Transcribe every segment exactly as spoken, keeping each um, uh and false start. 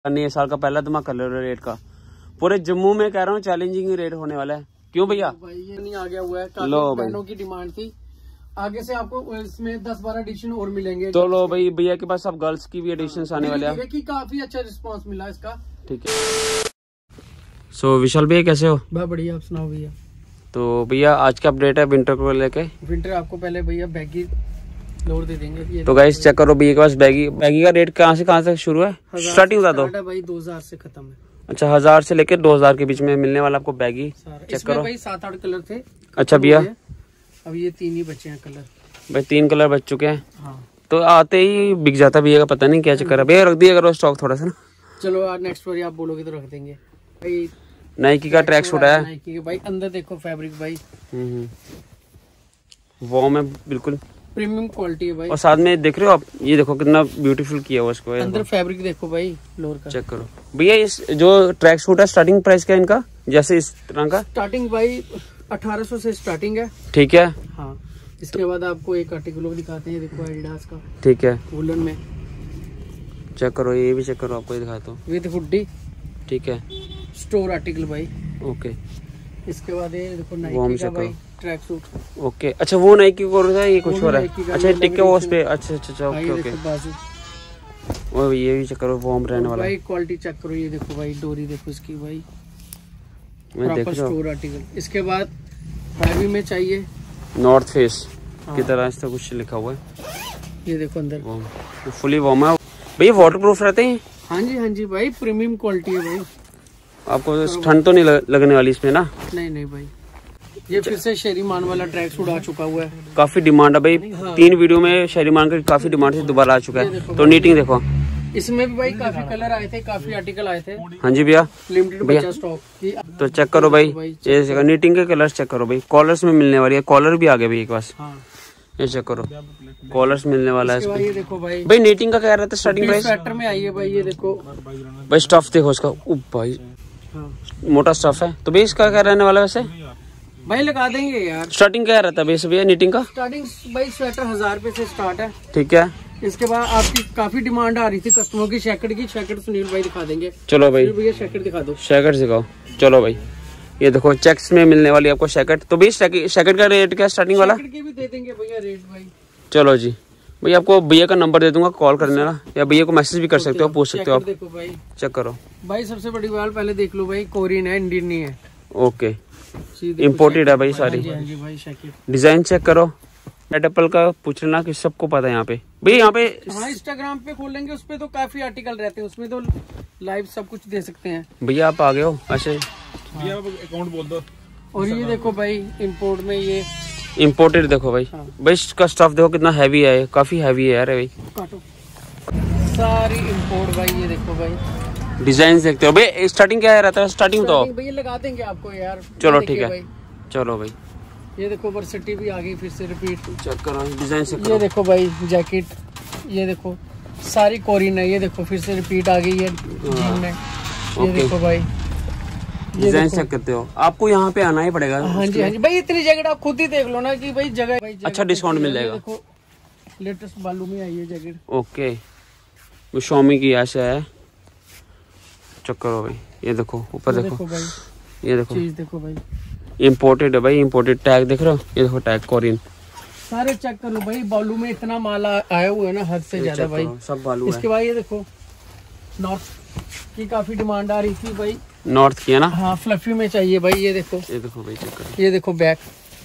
नए साल का पहला धमाका कर रेट का पूरे जम्मू में कह रहा हूँ चैलेंजिंग रेट होने वाला है। क्यों भैया? भाई ये नहीं आ गया हुआ है, काफी बहनों की डिमांड थी। आगे से आपको इसमें दस बारह एडिशन और मिलेंगे। तो लो भाई भैया के पास अब गर्ल्स की भी एडिशन आने वाले हैं कि काफी अच्छा रिस्पांस मिला इसका। ठीक है। सो विशाल भैया कैसे हो? बहुत बढ़िया, आप सुनाओ भैया। तो भैया आज का अपडेट है विंटर को लेके। विंटर आपको पहले भैया बैगी लोड दे देंगे। ये तो गाइस चेक करो भैया के पास बैगी बैगी का रेट कहाँ से कहाँ तक शुरू है? स्टार्टिंग बता दो भाई। दो हजार से खत्म है। अच्छा, हजार से लेकर दो हजार के बीच में मिलने वाला आपको बैगी। चेक करो भाई, सात आठ कलर थे। अच्छा भैया, अब ये तीन ही बचे हैं कलर। भाई तीन कलर बच चुके हैं। हाँ। तो आते ही बिक जाता भैया का, पता नहीं क्या चक्कर है। भैया रख दिया करो स्टॉक थोड़ा सा ना। चलो आज नेक्स्ट बार आप बोलोगे तो रख देंगे भाई। नाइकी का ट्रैक सूट है नाइकी के भाई। अंदर देखो फैब्रिक भाई, वो में बिल्कुल प्रीमियम क्वालिटी है भाई। और साथ में देख रहे हो आप, ये देखो कितना ब्यूटीफुल किया हुआ इसको। अंदर फैब्रिक देखो भाई लोअर का। चेक करो भैया। इस जो ट्रैक सूट है स्टार्टिंग प्राइस क्या है इनका? जैसे इस तरह का स्टार्टिंग भाई अठारह सौ से स्टार्टिंग है। ठीक है। हाँ। इसके तो, बाद आपको एक आर्टिकल और दिखाते हैं। देखो एडिडास का। ठीक है। वुलन में चेक करो, ये भी चेक करो, आपको दिखाता हूँ। With hoodie. ठीक है। स्टोर आर्टिकल भाई। ओके। इसके बाद ये देखो नाइकी का भाई ट्रैक सूट। ओके। अच्छा वो नाइकी को रहा है, ये कुछ हो रहा है। अच्छा टिक के वो उस पे। अच्छा अच्छा अच्छा ओके ओके। वो ये भी चेक करो, वार्म रहने वाला भाई। क्वालिटी चेक करो, ये देखो भाई, डोरी देखो इसकी भाई, मैं देख रहा हूं। Store article. इसके बाद हैवी में चाहिए नॉर्थ फेस की तरह इस तरह कुछ लिखा हुआ है। ये देखो अंदर फुली वार्म है भैया। वाटरप्रूफ रहते हैं? हाँ जी हाँ जी भाई, प्रीमियम क्वालिटी है भाई। आपको ठंड तो नहीं लगने वाली इसमें ना? नहीं नहीं भाई। ये फिर से शेरीमान वाला ट्रैक सूट आ चुका हुआ है। काफी डिमांड है भाई। हाँ। तीन वीडियो में शेरीमान का काफी डिमांड से दोबारा आ चुका है। तो नीटिंग देखो, इसमें भी भाई काफी कलर आए थे, काफी आर्टिकल आए थे। हाँ जी भैया, लिमिटेड बचा स्टॉक। तो चेक करो भाई, ये नीटिंग के कलर चेक करो भाई। कॉलर्स में मिलने वाली है, कॉलर भी आ गए भाई एक पास। ये चेक करो, कॉलर्स मिलने वाला है इसमें। ये देखो भाई, भाई नीटिंग का क्या रहता है स्टार्टिंग प्राइस? स्वेटर में आई है भाई। ये देखो भाई स्टफ देखो इसका। उप भाई मोटा स्टफ है। तो भाई इसका क्या रहने वाला है वैसे? भाई लगा देंगे यार। स्टार्टिंग क्या रहता है भैया भैया नीटिंग का? स्टार्टिंग भाई स्वेटर हजार रुपए से स्टार्ट है। ठीक है। इसके बाद आपकी काफी डिमांड आ रही थी कस्टमर की जैकेट की। जैकेट सुनील भाई दिखा देंगे। चलो भाई भैया जैकेट दिखा दो। जैकेट दिखाओ। चलो भाई ये देखो चेक्स में मिलने वाली आपको जैकेट। तो भाई जैकेट का रेट क्या स्टार्टिंग वाला? जैकेट की भी दे देंगे भैया रेट भाई। चलो जी भैया, आपको भैया का नंबर दे दूंगा, कॉल कर लेना, या भैया को मैसेज भी कर सकते हो, पूछ सकते हो आप। देखो भाई, चेक करो भाई। सबसे बड़ी बात पहले देख लो भाई, कोरियन है, इंडियन नहीं है। ओके। इम्पोर्टेड है भाई सारी। हाँ जी भाई। डिजाइन चेक करो। रेड एप्पल का पूछ लेना कि सबको पता है यहाँ पे भैया। यहाँ पे हाँ इंस्टाग्राम पे खोलेंगे, उसपे तो काफी आर्टिकल रहते हैं, उसमें तो लाइव सब कुछ दे सकते हैं। भैया आप आ गए हो ऐसे? भैया अकाउंट बोल दो। और ये देखो भाई इम्पोर्ट में ये इम्पोर्टेड देखो भाई। हाँ। भाई इसका स्टफ देखो कितना हैवी है, काफी हैवी है यार भाई। काटो सारी इम्पोर्ट भाई। ये देखो भाई डिजाइन देखते हो भाई। स्टार्टिंग क्या रहता है? स्टार्टिंग तो भैया लगा देंगे आपको यार। चलो ठीक है। चलो भाई ये देखो वर्सिटी भी आ गई फिर से रिपीट। चेक करो डिजाइन से। ये देखो भाई जैकेट, ये देखो सारी कोरियन है। ये देखो फिर से रिपीट आ गई है जीन में। ये देखो भाई डिजाइन चेक करते हो, आपको यहाँ पे आना ही पड़ेगा। हाँ जी हाँ जी भाई। इतनी जैकेट आप खुद ही देख लो ना कि भाई जगह भाई जगह अच्छा डिस्काउंट मिल जाएगा। देखो लेटेस्ट बालू में आई है जैकेट। ओके। वो शॉमी की ऐसे है। चेक करो भाई, ये देखो ऊपर देखो, देखो भाई। ये देखो चीज देखो भाई, इम्पोर्टेड है भाई। इम्पोर्टेड टैग देख रहे हो, ये देखो टैग कोरियन। सारे चेक कर लो भाई। बालू में इतना माल आया हुआ है ना, हद से ज्यादा भाई। सब बालू। इसके बाद ये देखो नॉर्थ की काफी डिमांड आ रही थी भाई। नॉर्थ की है ना? हाँ फ्लफी में चाहिए भाई। ये देखो ये देखो भाई चेक करो। ये देखो बैक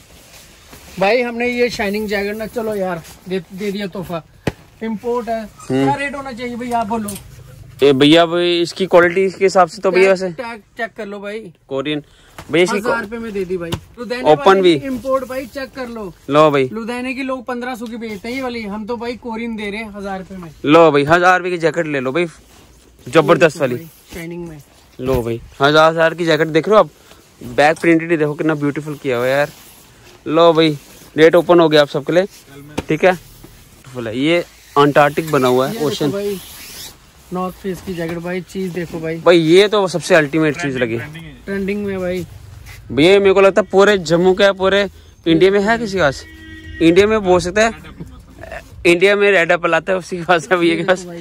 भाई। हमने ये शाइनिंग जैकेट ना, चलो यार दे, दे दिया तोहफा। इम्पोर्ट है, क्या रेट होना चाहिए भाई आप बोलो? ए भैया भाई इसकी क्वालिटी के हिसाब से तो भैया वैसे टैग चेक कर लो भाई। कोरियन भैया इसकी हजार रुपए में दे दी भाई। ओपन भी इम्पोर्ट भाई चेक कर लो। लो भाई लुधियाने की लोग पंद्रह सौ की बेचते हैं ये वाली, हम तो भाई कोरियन दे रहे हैं हजार रुपए में। लो भाई हजार रुपए की जैकेट ले लो भाई, जबरदस्त वाली शाइनिंग में। लो भाई हजार हजार की जैकेट देख रहे हो आप। बैक प्रिंटेड ही देखो कितना ब्यूटीफुल किया हुआ यार। लो भाई रेट ओपन हो गया आप सबके लिए। ठीक है। ये अंटार्कटिक बना हुआ है, ओशन। नॉर्थ फेस की जैकेट भाई। चीज देखो भाई। भाई ये तो सबसे अल्टीमेट चीज लगी ट्रेंडिंग में भाई। भैया मेरे को लगता है पूरे जम्मू का, पूरे इंडिया में है किसी पास? इंडिया में बोल सकता है, इंडिया में रेड एप्पल आता है उसी के पास है भैया के पास।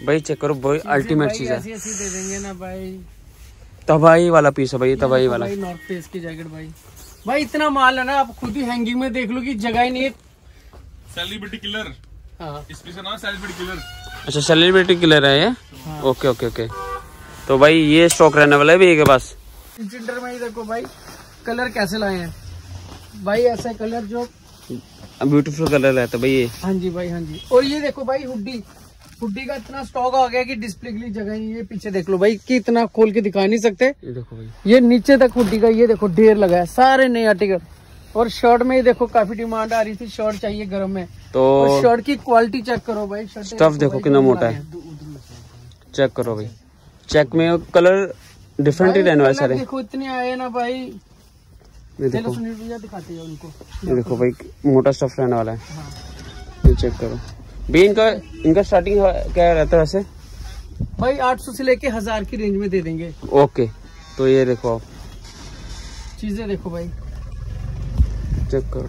भाई चेक करो भाई, अल्टीमेट चीज है। ऐसी ऐसी दे देंगे ना भाई। तबाही वाला पीस है भाई, तबाही वाला भाई नॉर्थ फेस की जैकेट भाई। भाई इतना माल है ना, आप खुद ही हैंगिंग में देख लो कि जगह ही नहीं है। Celebrity killer. हाँ इस पीस का नाम सेलिब्रिटी किलर। अच्छा सेलिब्रिटी किलर है ये। हाँ। Okay okay okay. तो भाई ये स्टॉक रहने वाला है भैया के पास। इंटर में ही देखो भाई कलर कैसे लाए हैं भाई, ऐसा कलर जो ब्यूटीफुल कलर रहता है भाई ये। हाँ जी भाई, हाँ जी। और ये देखो भाई हुड्डी, हुड्डी का इतना स्टॉक आ गया कि डिस्प्ले के लिए जगह नहीं है। पीछे देख लो भाई कि इतना खोल के दिखा नहीं सकते। ये देखो भाई, ये नीचे तक हुड्डी का ये देखो ढेर लगा है, सारे नए आर्टिकल। और शर्ट में ही देखो काफी डिमांड आ रही थी, शर्ट चाहिए गर्म में, तो शर्ट की क्वालिटी चेक करो भाई। शर्ट स्टफ देखो कितना मोटा है, चेक करो भाई। चेक में कलर डिफरेंट ही रहने वाले सारे। देखो इतने आए ना भाई। ये देखो, सुनील भैया दिखाते हैं उनको। ये देखो भाई मोटा स्टफ रहने वाला है। हाँ। ये चेक करो भाई। इनका इनका स्टार्टिंग क्या रहता है वैसे? भाई आठ सौ से लेके हजार की रेंज में दे देंगे। ओके, तो ये देखो आप चीजें देखो भाई, चेक करो,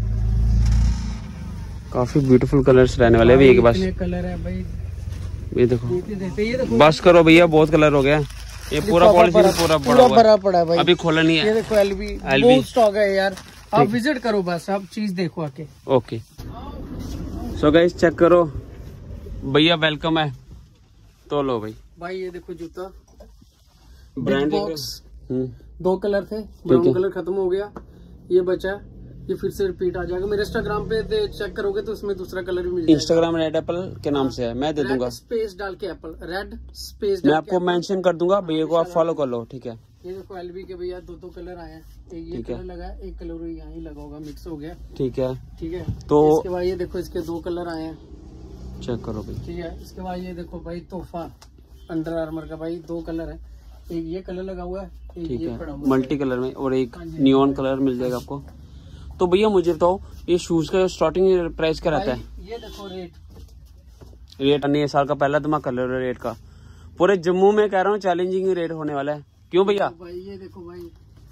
काफी ब्यूटीफुल कलर्स रहने वाले हैं के पास। कलर है भाई, ये देखो, ये देखो। बस करो भैया, बहुत कलर हो गया। ये पूरा पॉलिथीन पूरा पूरा भरा पड़ा है भाई, अभी खोला नहीं है। ये देखो एलबी, बहुत स्टॉक है यार। आप विजिट करो बस, आप चीज देखो आके। ओके सो गाइस चेक करो भैया, वेलकम है। तो लो भाई, भाई ये देखो जूता ब्रांड बॉक्स। दो कलर थे, ब्राउन कलर खत्म हो गया, ये बचा, ये फिर से रिपीट आ जाएगा। मेरे इंस्टाग्राम पे चेक करोगे तो उसमें दूसरा कलर भी मिल जाएगा। इंस्टाग्राम रेड एप्पल के नाम से है, मैं दे दूंगा स्पेस डाल के एप्पल, रेड स्पेस मैं आपको मेंशन कर दूंगा, भैया को आप फॉलो कर लो, ठीक है। ये देखो एलबी के भैया दो दो कलर आए हैं, एक ये कलर लगा है, एक कलर यहाँ ही लगा होगा, मिक्स हो गया, ठीक है। ठीक है। तो इसके बाद ये देखो इसके दो कलर आए हैं, चेक करो भाई, ठीक है। इसके बाद ये देखो भाई तोहफा अंडर आर्मर का भाई, दो कलर है, एक ये कलर लगा हुआ है, एक ठीक ये है, पड़ा हुआ मल्टी कलर में, और एक नियॉन कलर मिल जाएगा आपको। तो भैया मुझे बताओ, ये शूज का स्टार्टिंग प्राइस क्या रहता है? ये देखो रेट, रेट नहीं, साल का पहला दिमाग कर लो रेट का। पूरे जम्मू में कह रहा हूँ चैलेंजिंग रेट होने वाला है, क्यों भैया? भाई ये देखो भाई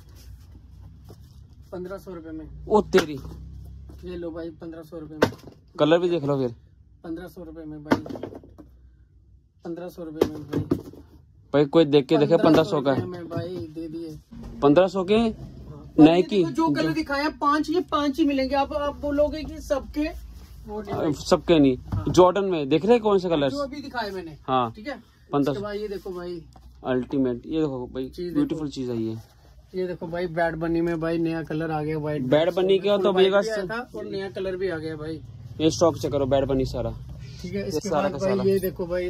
पंद्रह सौ रूपये में। ओ तेरी, ये लो भाई पंद्रह सौ रूपये में। कलर भी देख लो फिर। पंद्रह सौ रूपये में भाई, पंद्रह सौ रूपये में भाई। भाई कोई देख के देखे, पंद्रह सौ का में भाई दे दिए, पंद्रह सौ के नए की। जो कलर दिखाए हैं पांच, ये पांच ही मिलेंगे। आप आप बोलोगे कि सबके, वो नहीं, सबके नहीं। हाँ। जॉर्डन में देख रहे कौन से कलर जो अभी दिखाए मैंने, हाँ ठीक है। पंद्रह सौ। ये देखो भाई अल्टीमेट, ये देखो भाई ब्यूटीफुल चीज है ये। ये देखो भाई बैड बनी में भाई नया कलर आ गया, व्हाइट बैड बनी के तो भैया और नया कलर भी आ गया भाई। ये स्टॉक चेक करो, बैड बनी सारा, ठीक है। इसके सारा बाद का सारा। भाई ये देखो भाई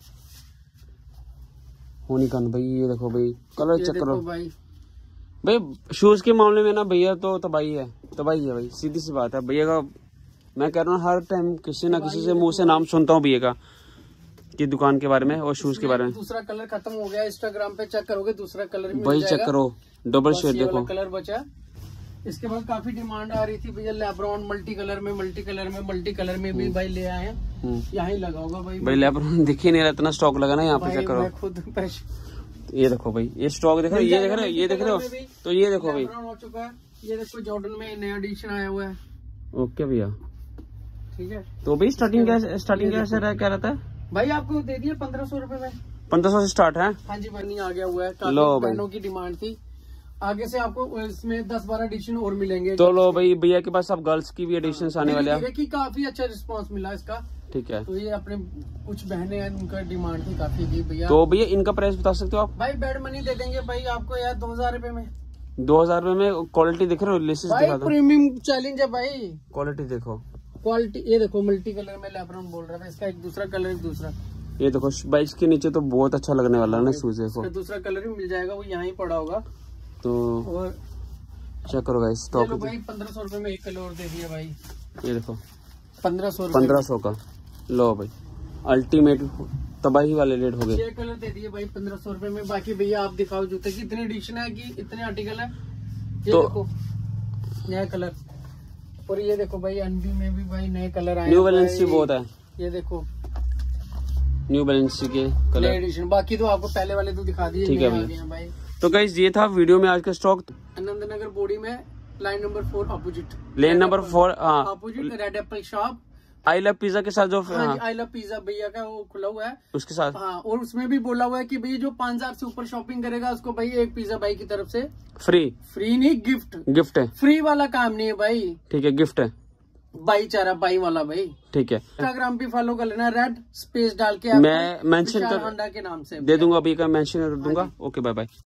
होनी कन भाई, ये देखो भाई कलर चेक करो भाई। भाई शूज के मामले में ना भैया तो तबाही है, तबाही है भाई, सीधी सी बात है भैया का। मैं कह रहा हूँ हर टाइम किसी ना किसी से मुंह से नाम सुनता हूँ भैया का, की दुकान के बारे में और शूज के बारे में। दूसरा कलर खत्म हो गया, इंस्टाग्राम पे चेक करोगे दूसरा कलर भी भाई चेक करो, डबल शेड देखो, कलर बचा। इसके बाद काफी डिमांड आ रही थी भैया लेब्रॉन मल्टी कलर में, मल्टी कलर में, मल्टी कलर में भी भाई ले आए हैं, यहाँ ही लगा होगा भाई। भाई लेब्रॉन दिख ही नहीं रहा, इतना स्टॉक लगा ना यहाँ पे, चेक करो खुद। ये देखो भाई, ये स्टॉक देख रहे हो, ये देख रहे हो, ये देख रहे हो, तो ये देखो भाई हो चुका है। ये देखो जॉर्डन में नया एडिशन आया हुआ है, ओके भैया, ठीक है। तो भाई स्टार्टिंग क्या स्टार्टिंग कैसे रहा, क्या रहता है भाई? आपको दे दिए पंद्रह सौ रूपये में, पंद्रह सौ से स्टार्ट है। हाँ जी बनी आ गया हुआ है, लो भाई, बहनों की डिमांड थी, आगे से आपको इसमें दस बारह एडिशन और मिलेंगे। तो लो भाई, भैया के पास अब गर्ल्स की भी एडिशन आने वाले हैं, कि काफी अच्छा रिस्पांस मिला इसका, ठीक है। तो ये अपने कुछ बहनें हैं, उनका डिमांड थी काफी की भैया। तो भैया इनका प्राइस बता सकते हो आप? भाई बेड मनी दे देंगे भाई आपको यार दो हजार रूपये में। दो हजार रूपये में क्वालिटी दिख रहे हो, लेसेस दिखा दो, प्रीमियम चैलेंज है भाई, क्वालिटी देखो, क्वालिटी। ये देखो मल्टी कलर में लेब्रॉन बोल रहा था, इसका एक दूसरा कलर, एक दूसरा। ये देखो बाइक के नीचे तो बहुत अच्छा लगने वाला है ना शूज, देखो दूसरा कलर भी मिल जाएगा, वो यहाँ ही पड़ा होगा। तो और चेक करो गाइस, स्टॉक भाई पंद्रह सौ रूपये में एक कलर और दे दिया भाई, ये देखो पंद्रह सौ पंद्रह सौ का। लो भाई अल्टीमेट तबाही वाले रेट हो गए, छह कलर दे दिए भाई पंद्रह सौ रूपये में। बाकी भैया आप दिखाओ जूते की इतनी एडिशन है कि इतने आर्टिकल है। ये तो देखो नया कलर, और ये देखो भाई एनबी में भी भाई नए कलर आए, न्यू बैलेंस की बहुत है, ये देखो न्यू बैलेंस के कलर एडिशन। बाकी तो आपको पहले वाले तो दिखा दिए, ठीक है भैया। भाई तो गाइस ये था वीडियो में आज का स्टॉक। आनंद नगर बोडी में line number four opposite, lane number four, हाँ opposite red apple shop, I love pizza के साथ जो हाँ हाँ, जी, आई लव पिज्जा भैया का वो खुला हुआ है उसके साथ हाँ। और उसमें भी बोला हुआ है कि भाई जो पाँच हजार से ऊपर शॉपिंग करेगा उसको भाई एक पिज्जा भाई की तरफ से फ्री फ्री नहीं गिफ्ट। गिफ्ट है। फ्री वाला काम नहीं है भाई, ठीक है, गिफ्ट है। भाईचारा भाई वाला भाई। ठीक है, इंस्टाग्राम पे फॉलो कर लेना, रेड स्पेस डाल के मैं मेंशन कर होंडा के नाम से दे दूंगा, अभी का मेंशन कर दूंगा। Okay, bye bye.